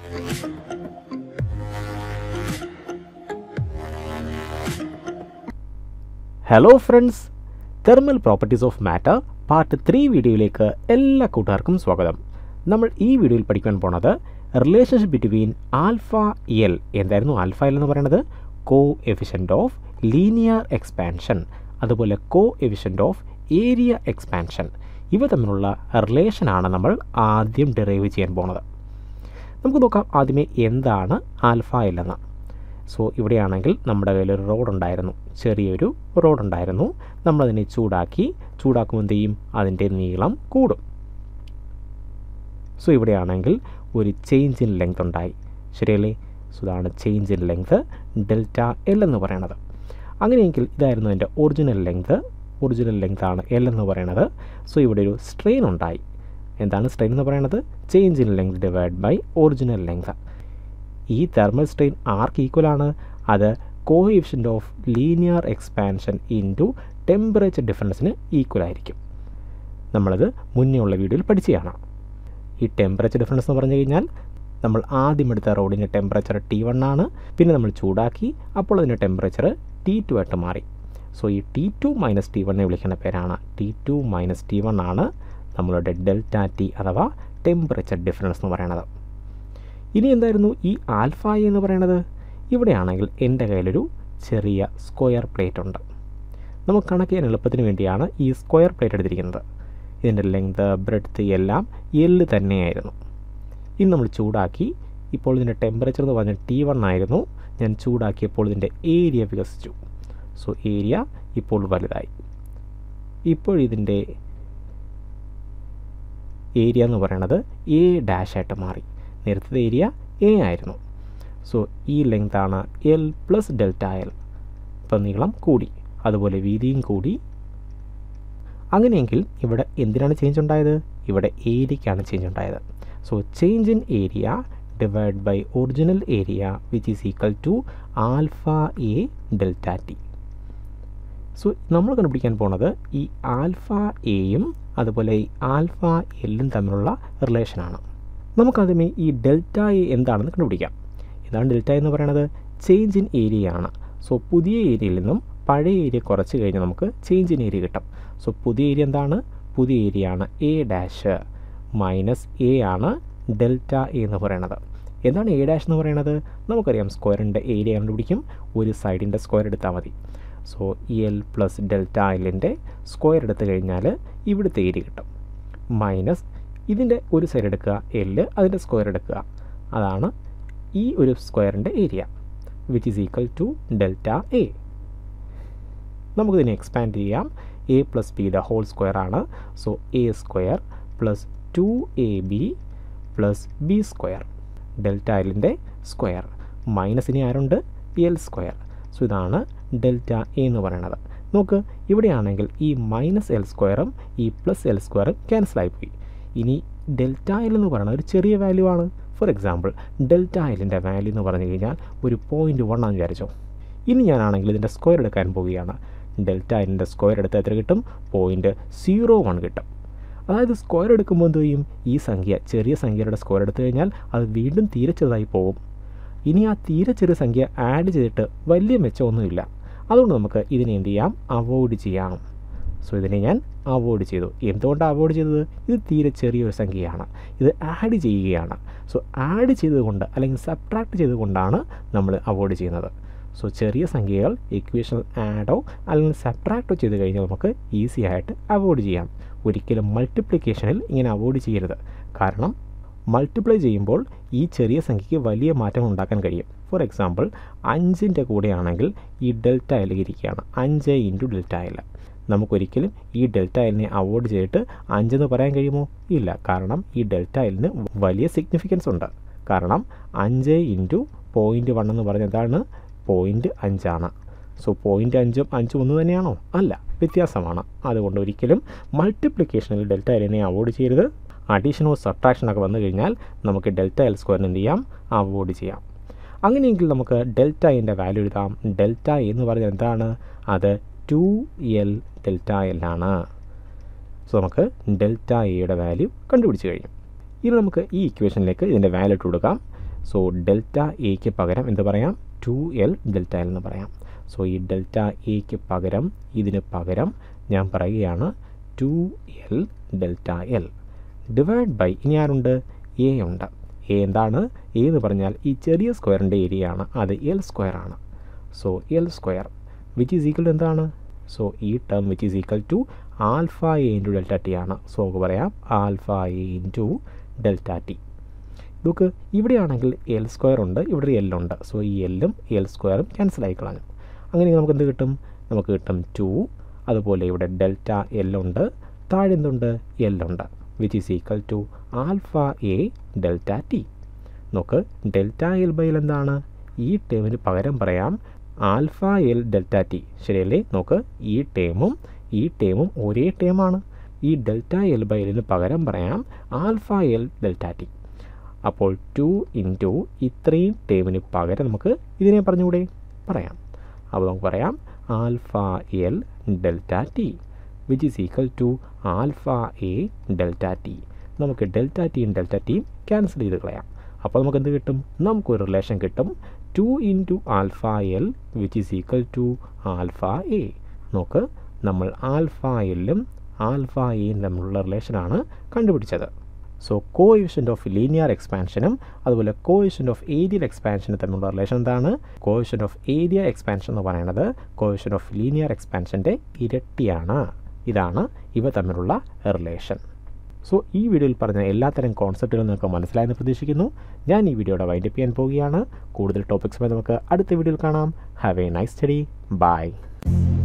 Hello friends, thermal properties of matter part 3 വീഡിയോയിലേക്ക് എല്ലാ കൂട്ടുകാർക്കും സ്വാഗതം. നമ്മൾ ഈ വീഡിയോയിൽ പഠിക്കാൻ പോണത് റിലേഷൻഷിപ്പ് ബിറ്റ്വീൻ ആൽഫ എൽ. എന്തായിരുന്നു ആൽഫ എൽ എന്ന് പറയുന്നത്? Coefficient of linear expansion, അതുപോലെ coefficient of area expansion. ഇവ തമ്മിലുള്ള റിലേഷനാണ് നമ്മൾ ആദ്യം ഡെറൈവ് ചെയ്യാൻ പോണത്. നമുക്ക് നോക്കാം ആദ്യമേ എന്താണ് ആൽഫ എൽ എന്ന്. സോ ഇവിടെയാണെങ്കിൽ നമ്മുടെ കയ്യിലൊരു റോഡുണ്ടായിരുന്നു, ചെറിയൊരു റോഡുണ്ടായിരുന്നു. നമ്മളതിനെ ചൂടാക്കുമ്പോൾ എന്ത് ചെയ്യും? അതിൻ്റെ നീളം കൂടും. സോ ഇവിടെയാണെങ്കിൽ ഒരു ചേഞ്ച് ഇൻ ലെങ്ത് ഉണ്ടായി, ശരിയല്ലേ? സോ ഇതാണ് change in length, delta L എന്ന് പറയുന്നത്. അങ്ങനെയെങ്കിൽ ഇതായിരുന്നു എൻ്റെ ഒറിജിനൽ ലെങ്ത് ആണ് എൽ എന്ന് പറയുന്നത്. സോ ഇവിടെ ഒരു സ്ട്രെയിൻ ഉണ്ടായി. എന്താണ് സ്ട്രെയിൻ എന്ന് പറയുന്നത്? Change in length divide by original length. ഈ തെർമൽ സ്ട്രെയിൻ ആർക്ക് ഈക്വലാണ്? അത് coefficient of linear expansion into temperature ഡിഫറൻസിന് ഈക്വൽ ആയിരിക്കും. നമ്മളത് മുന്നേ ഉള്ള വീഡിയോയിൽ പഠിച്ചതാണ്. ഈ ടെമ്പറേച്ചർ ഡിഫറൻസ് എന്ന് പറഞ്ഞു കഴിഞ്ഞാൽ നമ്മൾ ആദ്യം എടുത്ത റോഡിൻ്റെ ടെമ്പറേച്ചർ T1 ആണ്, പിന്നെ നമ്മൾ ചൂടാക്കി, അപ്പോൾ അതിൻ്റെ ടെമ്പറേച്ചർ T2 ആയിട്ട് മാറി. സോ ഈ T2 മൈനസ് T1 വിളിക്കുന്ന പേരാണ് T2 മൈനസ് T1 ആണ് നമ്മളുടെ ഡെൽറ്റ ടി അഥവാ ടെമ്പറേച്ചർ ഡിഫറൻസ് എന്ന് പറയുന്നത്. ഇനി എന്തായിരുന്നു ഈ ആൽഫ എന്ന് പറയുന്നത്? ഇവിടെയാണെങ്കിൽ എൻ്റെ കയ്യിലൊരു ചെറിയ സ്ക്വയർ പ്ലേറ്റ് ഉണ്ട്. നമുക്ക് കണക്ക് ചെയ്യാൻ എളുപ്പത്തിന് വേണ്ടിയാണ് ഈ സ്ക്വയർ പ്ലേറ്റ് എടുത്തിരിക്കുന്നത്. ഇതിൻ്റെ ലെങ്ത്, ബ്രെഡ്ത്ത് എല്ലാം എൽ തന്നെയായിരുന്നു. ഇനി നമ്മൾ ചൂടാക്കി, ഇപ്പോൾ ഇതിൻ്റെ ടെമ്പറേച്ചർ എന്ന് പറഞ്ഞാൽ T1 ആയിരുന്നു. ഞാൻ ചൂടാക്കിയപ്പോൾ ഇതിൻ്റെ ഏരിയ വികസിച്ചു. സോ ഏരിയ ഇപ്പോൾ വലുതായി. ഇപ്പോൾ ഇതിൻ്റെ ഏരിയ എന്ന് പറയുന്നത് എ ഡാഷ് ആയിട്ട് മാറി. നേരത്തെ ഏരിയ എ ആയിരുന്നു. സോ ഈ ലെങ്താണ് എൽ പ്ലസ് ഡെൽറ്റ എൽ. ഇപ്പം നീളം കൂടി, അതുപോലെ വീതിയും കൂടി. അങ്ങനെയെങ്കിൽ ഇവിടെ എന്തിനാണ് ചേഞ്ച് ഉണ്ടായത്? ഇവിടെ ഏരിയയ്ക്കാണ് ചേഞ്ച് ഉണ്ടായത്. So change in area divide by original area which is equal to alpha A delta T. So നമ്മൾ കണ്ടുപിടിക്കാൻ പോണത് ഈ ആൽഫ എയും അതുപോലെ ഈ ആൽഫ എല്ലും തമ്മിലുള്ള റിലേഷനാണ്. നമുക്കതിനെ ഈ ഡെൽറ്റ എ എന്താണെന്ന് കണ്ടുപിടിക്കാം. എന്താണ് ഡെൽറ്റ എന്ന് പറയുന്നത്? ചേഞ്ച് ഇൻ ഏരിയ ആണ്. സോ പുതിയ ഏരിയയിൽ നിന്നും പഴയ ഏരിയ കുറച്ച് കഴിഞ്ഞാൽ നമുക്ക് ചേഞ്ച് ഇൻ ഏരിയ കിട്ടും. സോ പുതിയ ഏരിയ എന്താണ്? പുതിയ ഏരിയ ആണ് എ ഡാഷ് മൈനസ് എ ആണ് ഡെൽറ്റ എ എന്ന് പറയുന്നത്. എന്താണ് എ ഡാഷ് എന്ന് പറയുന്നത്? നമുക്കറിയാം സ്ക്വയറിൻ്റെ ഏരിയ കണ്ടുപിടിക്കും. ഒരു സൈഡിൻ്റെ സ്ക്വയർ എടുത്താൽ മതി. സോ എൽ പ്ലസ് ഡെൽറ്റ എല്ലിൻ്റെ സ്ക്വയർ എടുത്തു കഴിഞ്ഞാൽ ഇവിടുത്തെ ഏരിയ കിട്ടും. മൈനസ് ഇതിൻ്റെ ഒരു സൈഡ് എടുക്കുക, എല്ല്, അതിൻ്റെ സ്ക്വയർ എടുക്കുക. അതാണ് ഈ ഒരു സ്ക്വയറിൻ്റെ area which is equal to delta A. നമുക്കിതിനെ എക്സ്പാൻഡ് ചെയ്യാം. A plus B the whole square ആണ്. So A square plus 2ab plus B square delta എല്ലിൻ്റെ സ്ക്വയർ. മൈനസ് ഇനി ആരുണ്ട്? L square. സോ ഇതാണ് ഡെൽറ്റ എ എന്ന് പറയുന്നത്. നോക്ക്, ഇവിടെയാണെങ്കിൽ ഈ മൈനസ് എൽ സ്ക്വയറും ഈ പ്ലസ് എൽ സ്ക്വയറും ക്യാൻസലായിപ്പോയി. ഇനി ഡെൽറ്റ എൽ എന്ന് പറയുന്നത് ഒരു ചെറിയ വാല്യൂ ആണ്. ഫോർ എക്സാമ്പിൾ ഡെൽറ്റ എല്ലിൻ്റെ വാല്യൂ എന്ന് പറഞ്ഞു കഴിഞ്ഞാൽ ഒരു 0.1 ആണെന്ന് വിചാരിച്ചോ. ഇനി ഞാനാണെങ്കിൽ ഇതിൻ്റെ സ്ക്വയർ എടുക്കാൻ പോവുകയാണ്. ഡെൽറ്റ എല്ലിൻ്റെ സ്ക്വയർ എടുത്താൽ എത്ര കിട്ടും? 0.01 കിട്ടും. അതായത് സ്ക്വയർ എടുക്കുമ്പോൾ എന്ത് ചെയ്യും? ഈ സംഖ്യ, ചെറിയ സംഖ്യയുടെ സ്ക്വയർ എടുത്തു കഴിഞ്ഞാൽ അത് വീണ്ടും തീരെ ചെറുതായി പോകും. ഇനി ആ തീരെ ചെറിയ സംഖ്യ ആഡ് ചെയ്തിട്ട് വലിയ മെച്ചമൊന്നുമില്ല. അതുകൊണ്ട് നമുക്ക് ഇതിനെ എന്ത് ചെയ്യാം? അവോയ്ഡ് ചെയ്യാം. സോ ഇതിനെ ഞാൻ അവോയ്ഡ് ചെയ്തു. എന്തുകൊണ്ടാണ് അവോയ്ഡ് ചെയ്തത്? ഇത് തീരെ ചെറിയൊരു സംഖ്യയാണ്, ഇത് ആഡ് ചെയ്യുകയാണ്. സോ ആഡ് ചെയ്തുകൊണ്ട് അല്ലെങ്കിൽ സബ്ട്രാക്ട് ചെയ്തുകൊണ്ടാണ് നമ്മൾ അവോയ്ഡ് ചെയ്യുന്നത്. സോ ചെറിയ സംഖ്യകൾ ഇക്വേഷണൽ ആഡോ അല്ലെങ്കിൽ സബ്ട്രാക്റ്റോ ചെയ്ത് കഴിഞ്ഞാൽ നമുക്ക് ഈസി ആയിട്ട് അവോയ്ഡ് ചെയ്യാം. ഒരിക്കലും മൾട്ടിപ്ലിക്കേഷനിൽ ഇങ്ങനെ അവോയ്ഡ് ചെയ്യരുത്. കാരണം മൾട്ടിപ്ലൈ ചെയ്യുമ്പോൾ ഈ ചെറിയ സംഖ്യയ്ക്ക് വലിയ മാറ്റങ്ങൾ ഉണ്ടാക്കാൻ കഴിയും. ഫോർ എക്സാമ്പിൾ 5ൻ്റെ കൂടെയാണെങ്കിൽ ഈ ഡെൽറ്റ എൽ ഇരിക്കുകയാണ്, 5 ഇൻറ്റു ഡെൽറ്റ എൽ. നമുക്കൊരിക്കലും ഈ ഡെൽറ്റ എല്ലിനെ അവോയ്ഡ് ചെയ്തിട്ട് 5 എന്ന് പറയാൻ കഴിയുമോ? ഇല്ല. കാരണം ഈ ഡെൽറ്റ എല്ലിന് വലിയ സിഗ്നിഫിക്കൻസ് ഉണ്ട്. കാരണം 5 ഇൻറ്റു 0.1 എന്ന് പറഞ്ഞാൽ എന്താണ്? 0.5 ആണ്. സോ 0.5ഉം 5ഉം ഒന്ന് തന്നെയാണോ? അല്ല, വ്യത്യാസമാണ്. അതുകൊണ്ട് ഒരിക്കലും മൾട്ടിപ്ലിക്കേഷനിൽ ഡെൽറ്റ എല്ലിനെ അവോയ്ഡ് ചെയ്യരുത്. അഡീഷനോ സബ്ട്രാക്ഷനൊക്കെ വന്നു കഴിഞ്ഞാൽ നമുക്ക് ഡെൽറ്റ എൽ സ്ക്വയറിന് എന്ത് ചെയ്യാം? അവോയ്ഡ് ചെയ്യാം. അങ്ങനെയെങ്കിൽ നമുക്ക് ഡെൽറ്റ എൻ്റെ വാല്യൂ എഴുതാം. ഡെൽറ്റ എന്ന് പറഞ്ഞാൽ എന്താണ്? അത് 2l ഡെൽറ്റ എൽ ആണ്. സോ നമുക്ക് ഡെൽറ്റ എയുടെ വാല്യൂ കണ്ടുപിടിച്ച് കഴിഞ്ഞു. ഇനി നമുക്ക് ഈ ഇക്വേഷനിലേക്ക് ഇതിൻ്റെ വാല്യൂ ഇട്ട് കൊടുക്കാം. സോ ഡെൽറ്റ എക്ക് പകരം എന്ത് പറയാം, 2L ഡെൽറ്റ എൽ എന്ന് പറയാം. സോ ഈ ഡെൽറ്റ എക്ക് പകരം ഇതിന് പകരം ഞാൻ പറയുകയാണ് 2L delta L divide by, ഇനി ആരുണ്ട്, എ ഉണ്ട്. എ എന്താണ്, എ എന്ന് പറഞ്ഞാൽ ഈ ചെറിയ സ്ക്വയറിൻ്റെ ഏരിയ ആണ്, അത് എൽ സ്ക്വയർ ആണ്. So L square which is equal to എന്താണ്, സോ ഈ term which is equal to alpha A into delta T ആണ്. സോ നമുക്ക് പറയാം alpha A into delta T. നമുക്ക് ഇവിടെയാണെങ്കിൽ എൽ സ്ക്വയർ ഉണ്ട്, ഇവിടെ ഒരു എൽ ഉണ്ട്. സോ ഈ എല്ലും എൽ സ്ക്വയറും ക്യാൻസൽ ആയി കളഞ്ഞു. അങ്ങനെ നമുക്ക് എന്ത് കിട്ടും, നമുക്ക് കിട്ടും 2. അതുപോലെ ഇവിടെ ഡെൽറ്റ എൽ ഉണ്ട്, താഴെ എന്തുണ്ട്, എൽ ഉണ്ട്, which is equal to alpha A delta T. നോക്ക് ഡെൽറ്റ എൽ ബൈ എൽ എന്താണ്, ഈ ടേമിന് പകരം പറയാം ആൽഫ എൽ ഡെൽറ്റ ടി, ശരിയല്ലേ. നോക്ക് ഈ ടേമും ഒരേ ടേമാണ്. ഈ ഡെൽറ്റ എൽ ബൈ എല്ലിന് പകരം പറയാം ആൽഫ എൽ ഡെൽറ്റ ടി. അപ്പോൾ 2 ഇൻറ്റു ഇത്രയും ടേമിന് പകരം നമുക്ക് ഇതിനെ പറഞ്ഞുകൂടെ, പറയാം. അപ്പോൾ നമുക്ക് പറയാം alpha L delta T which is equal to alpha A delta T. നമുക്ക് ഡെൽറ്റ ടിയും ഡെൽറ്റ ടിയും ക്യാൻസൽ ചെയ്ത് കളയാം. അപ്പോൾ നമുക്ക് എന്ത് കിട്ടും, നമുക്കൊരു റിലേഷൻ കിട്ടും 2 into alpha L which is equal to alpha A. നോക്ക് നമ്മൾ ആൽഫ എല്ലും ആൽഫ എയും തമ്മിലുള്ള റിലേഷനാണ് കണ്ടുപിടിച്ചത്. സോ കോഎഫിഷ്യൻ്റ് ഓഫ് ലീനിയർ എക്സ്പാൻഷനും അതുപോലെ കോഎഫിഷ്യൻ്റ് ഓഫ് ഏരിയൽ എക്സ്പാൻഷനും തമ്മിലുള്ള റിലേഷൻ എന്താണ്, കോഎഫിഷ്യൻ്റ് ഓഫ് ഏരിയ എക്സ്പാൻഷൻ എന്ന് പറയുന്നത് കോഎഫിഷ്യൻ്റ് ഓഫ് ലീനിയർ എക്സ്പാൻഷൻ്റെ ഇരട്ടിയാണ്. ഇതാണ് ഇവ തമ്മിലുള്ള റിലേഷൻ. സോ ഈ വീഡിയോയിൽ പറഞ്ഞ എല്ലാത്തരം കോൺസെപ്റ്റുകളും നിങ്ങൾക്ക് മനസ്സിലായെന്ന് പ്രതീക്ഷിക്കുന്നു. ഞാൻ ഈ വീഡിയോയുടെ വൈൻഡപ്പ് ചെയ്യാൻ പോവുകയാണ്. കൂടുതൽ ടോപ്പിക്സുമായി നമുക്ക് അടുത്ത വീഡിയോയിൽ കാണാം. Have a nice study. By.